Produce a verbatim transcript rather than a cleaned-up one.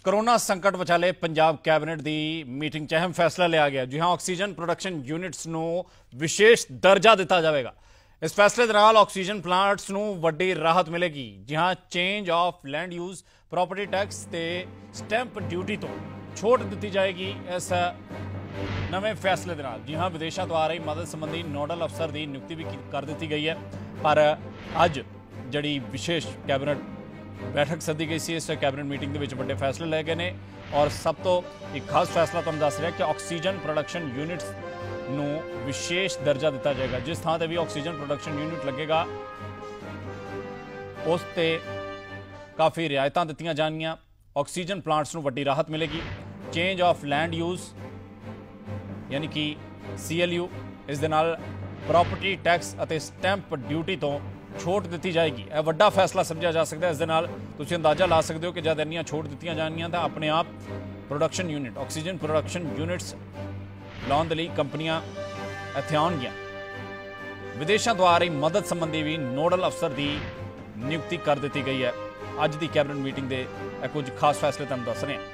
Corona संकट विचाले Punjab cabinet की मीटिंग च अहम फैसला लिया गया। जी हाँ, ऑक्सीजन प्रोडक्शन यूनिट्स नूं विशेष दर्जा दिता जाएगा। इस फैसले के नाल ऑक्सीजन प्लांट्स नूं वड्डी राहत मिलेगी। जी हाँ, change of land use, property tax ते स्टैंप ड्यूटी तो छूट दी जाएगी इस नवे फैसले के नाल। जी हाँ, विदेशों तो आ रही मदद संबंधी नोडल अफसर की नियुक्ति भी कर दी गई है। पर अज जी विशेष कैबिनेट बैठक सदी गई सी। इस कैबिनेट मीटिंग के विच बड़े फैसले ले गए हैं और सब तो एक खास फैसला तुहानूं दस रहा कि ऑक्सीजन प्रोडक्शन यूनिट्स नूं विशेष दर्जा दिता जाएगा। जिस थां ते भी ऑक्सीजन प्रोडक्शन यूनिट लगेगा उस ते काफ़ी रियायतां दित्तियां जाणगियां। ऑक्सीजन प्लांट्स नूं वड्डी राहत मिलेगी। चेंज ऑफ लैंड यूज यानी कि सी एल यू, इस दे नाल प्रॉपर्टी टैक्स अते स्टैंप ड्यूटी तो छूट दी जाएगी। यह वड्डा फैसला समझा जा सकता है। इस दे नाल तुसीं अंदाजा ला सकते हो कि जब इन्नियां छूट दित्तियां जाणगियां तां अपने आप production unit, oxygen production units लाउण दे लई कंपनियां इत्थे आउणगियां। विदेशों तो आ रही मदद संबंधी भी नोडल अफसर की नियुक्ति कर दी गई है। अज की कैबिनेट मीटिंग के कुछ खास फैसले तुहानूं दस रहे हैं।